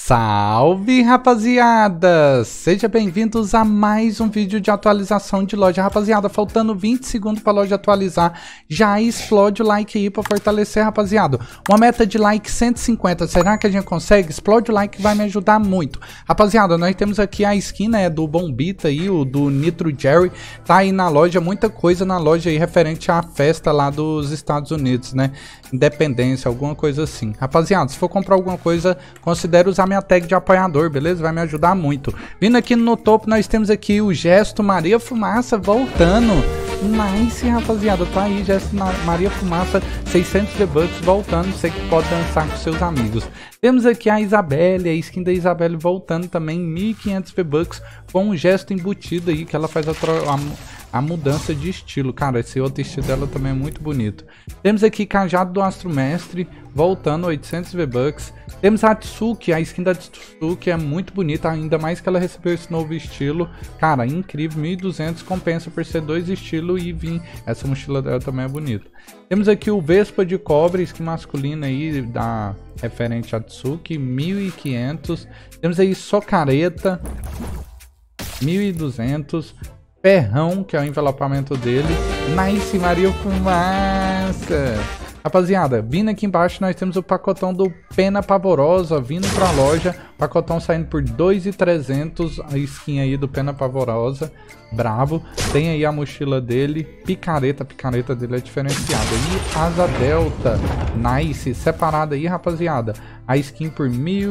Salve, rapaziada! Sejam bem-vindos a mais um vídeo de atualização de loja. Rapaziada, faltando 20 segundos para a loja atualizar, já explode o like aí para fortalecer, rapaziada. Uma meta de like 150, será que a gente consegue? Explode o like, vai me ajudar muito. Rapaziada, nós temos aqui a skin, né, do Bombita aí, o do Nitro Jerry. Tá aí na loja, muita coisa na loja aí referente à festa lá dos Estados Unidos, né? Independência, alguma coisa assim. Rapaziada, se for comprar alguma coisa, considere usar minha tag de apoiador, beleza? Vai me ajudar muito. Vindo aqui no topo, nós temos aqui o Gesto Maria Fumaça voltando. Nice, rapaziada. Tá aí, Gesto Maria Fumaça, 600 V-Bucks voltando. Você que pode dançar com seus amigos. Temos aqui a Isabelle, a skin da Isabelle voltando também, 1500 V-Bucks com um gesto embutido aí, que ela faz a mudança de estilo. Cara, esse outro estilo dela também é muito bonito. Temos aqui Cajado do Astro Mestre, voltando, 800 V-Bucks. Temos a Tsuki, a skin da Tsuki é muito bonita, ainda mais que ela recebeu esse novo estilo. Cara, incrível, 1200, compensa por ser dois estilos e vir. Essa mochila dela também é bonita. Temos aqui o Vespa de Cobre, skin masculina aí, da referente a Tsuki, 1500. Temos aí Socareta, 1200. Ferrão, que é o envelopamento dele. Nice, Maria Fumaça. Rapaziada, vindo aqui embaixo nós temos o pacotão do Pena Pavorosa vindo pra loja. Pacotão saindo por 2.300, a skin aí do Pena Pavorosa. Bravo. Tem aí a mochila dele. Picareta, a picareta dele é diferenciada. E Asa Delta. Nice. Separada aí, rapaziada. A skin por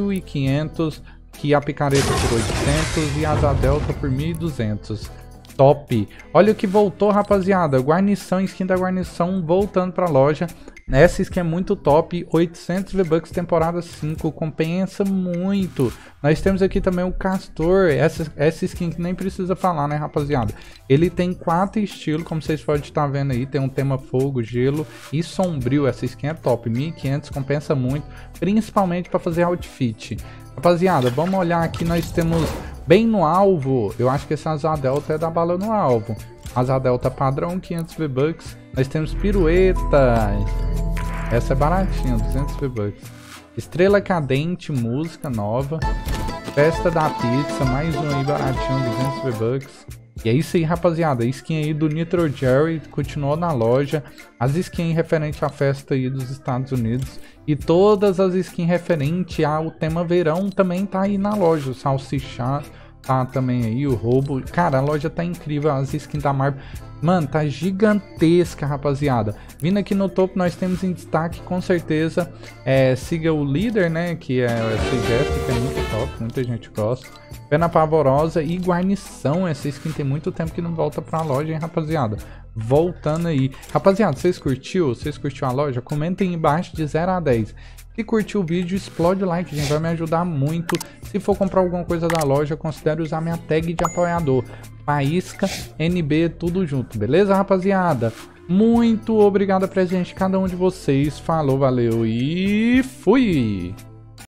1.500. Que a picareta por 800 e a Asa Delta por 1.200. Top. Olha o que voltou, rapaziada. Guarnição, skin da guarnição voltando pra loja. Essa skin é muito top. 800 V-Bucks temporada 5. Compensa muito. Nós temos aqui também o Castor. Essa skin que nem precisa falar, né, rapaziada? Ele tem 4 estilos, como vocês podem estar vendo aí. Tem um tema fogo, gelo e sombrio. Essa skin é top. 1500, compensa muito. Principalmente para fazer outfit. Rapaziada, vamos olhar aqui. Nós temos bem no alvo. Eu acho que esse Asa Delta é da bala no alvo. Asa Delta padrão, 500 V-Bucks. Nós temos pirueta. Essa é baratinha, 200 V-Bucks. Estrela Cadente, música nova. Festa da Pizza, mais um aí baratinho, 200 V-Bucks. E é isso aí, rapaziada. A skin aí do Nitro Jerry continuou na loja. As skins referente à festa aí dos Estados Unidos. E todas as skins referente ao tema verão também tá aí na loja. O Salsichá tá também aí, o roubo. Cara, a loja tá incrível. As skins da Marvel, mano, tá gigantesca, rapaziada. Vindo aqui no topo, nós temos em destaque, com certeza, siga o líder, né, que é esse gesto, que é muito top, muita gente gosta. Pena Pavorosa e Guarnição. Essa skin tem muito tempo que não volta pra loja, hein, rapaziada. Voltando aí. Rapaziada, vocês curtiu? Vocês curtiu a loja? Comentem aí embaixo de 0 a 10. Se curtiu o vídeo, explode o like, gente, vai me ajudar muito. Se for comprar alguma coisa da loja, considere usar minha tag de apoiador. Faísca, NB, tudo junto, beleza, rapaziada? Muito obrigado a presença de cada um de vocês. Falou, valeu e fui!